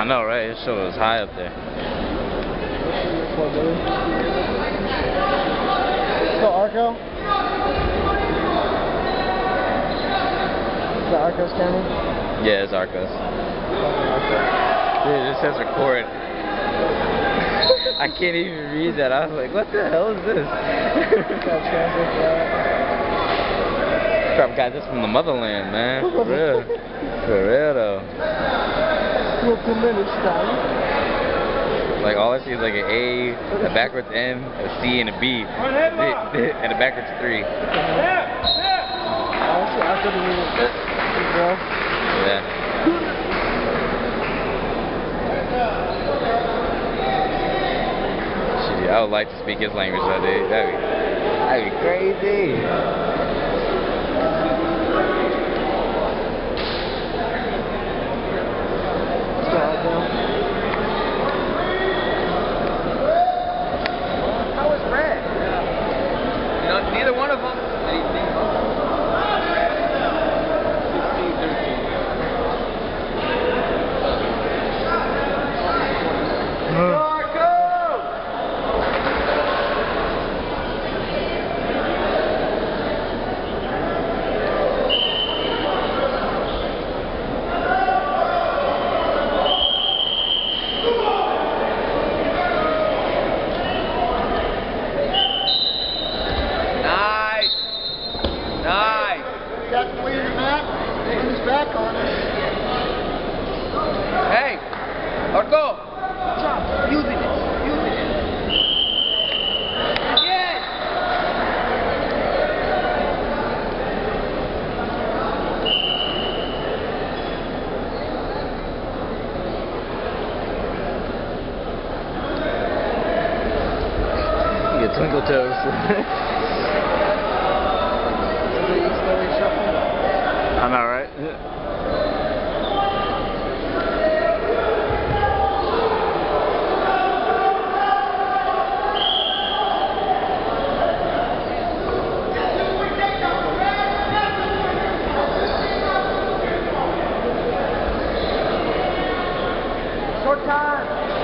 know, right? It showed was high up there. So Arco? Is that Arco's camera? Yeah, it's Arcos. Dude, it says record. I can't even read that. I was like, what the hell is this? Crap, got this from the motherland, man. For real. For real, though. Like, all I see is like an A, a backwards N, a C, and a B. And a backwards 3. Yeah. Shit, I would like to speak his language that day. That'd be crazy. How was red? You know, neither one of them. Hey, Arco! Using it. Yes! You get twinkle toes. I know, right? Short time!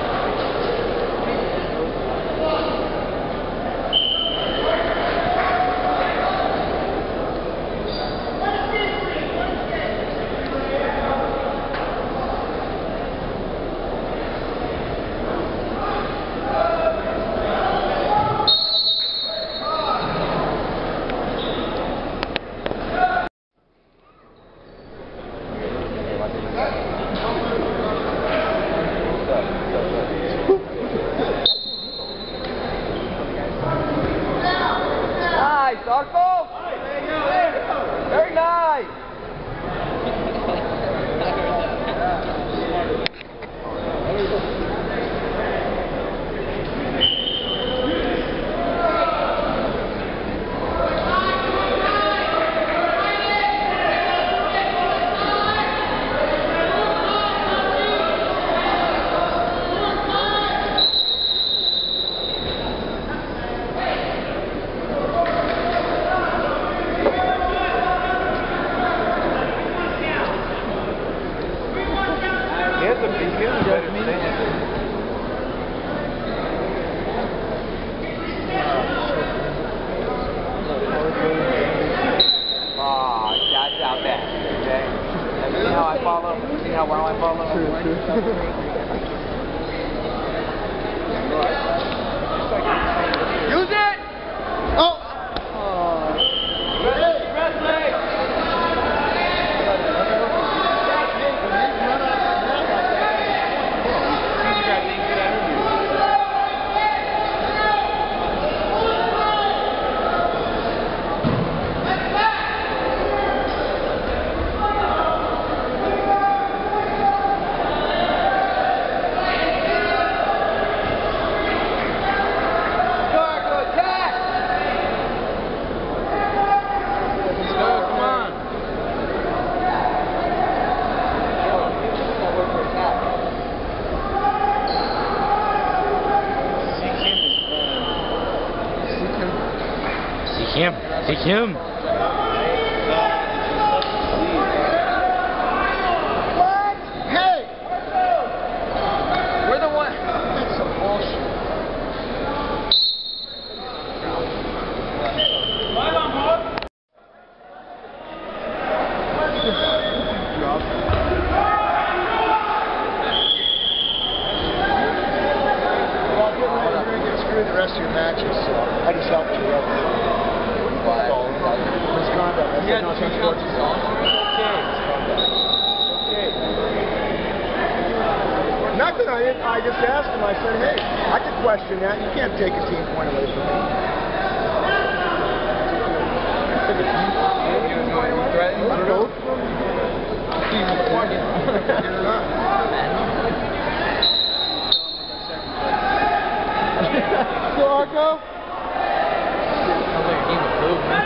Nice, Arco! Very nice! Out there, okay? See how I follow? See how well I follow? Use it! Oh! Take him. What? Hey! rest of your matches, so I just helped you. Why? Misconduct. I said no such words. Okay. Nothing. I just asked him. I said, hey, I could question that. You can't take a team point away from me. Threatened? I don't know. So, Arco? Sounds like a game of food, man.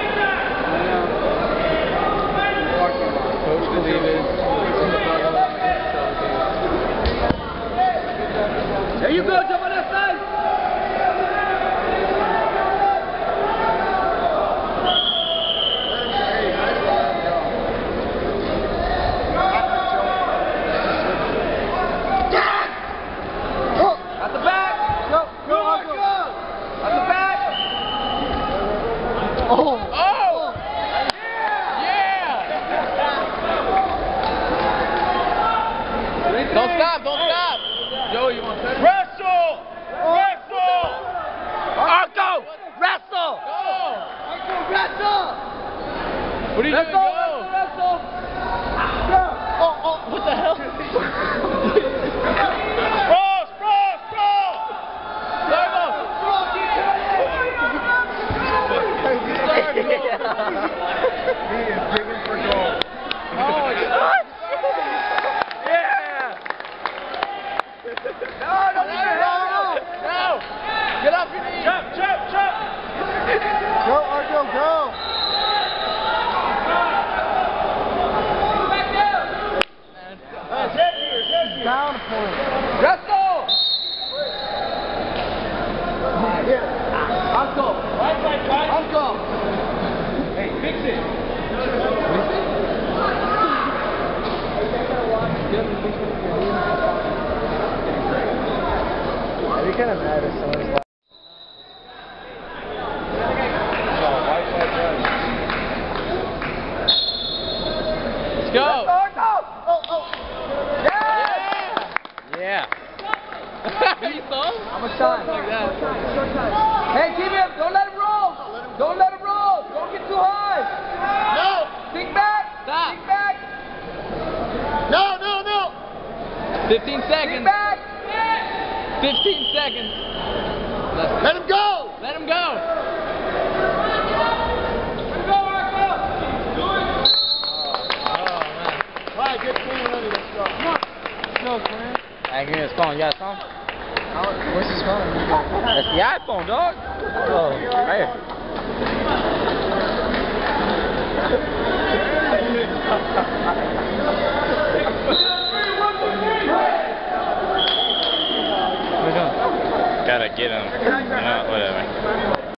Coach believe it. There you go, jump on that side! At the back! Go, Marco! At the back! Oh! Oh! Yeah! Don't stop, don't stop! Joe, you want to touch? Wrestle! Wrestle! Arco! Wrestle! Go! Arco, wrestle! What are you doing? Go! Wrestle! Oh, What the hell? Cross! Cross! Cross! He is digging for goal. Oh, yeah! No! Get off your knees! Jump! Jump! Jump! Go, Arco, go! Down a point. Wrestle! Yeah. Arco! Right. Arco! Hey, fix it! I'd be kind of mad if someone's like... Let's go! Oh! Yeah! You saw him? How much time? Like that. Hey, keep him! Don't let him roll! Don't let him roll! Don't get too high! No! Think back! Stop! Think back! No! 15 seconds. Think back! 15 seconds. Let him go! Let him go. All right, get clean and ready. Let's go. Come on. Let's go, man. Hey, give me his phone. You got his phone? Where's his phone? That's the iPhone, dog. Oh, right here.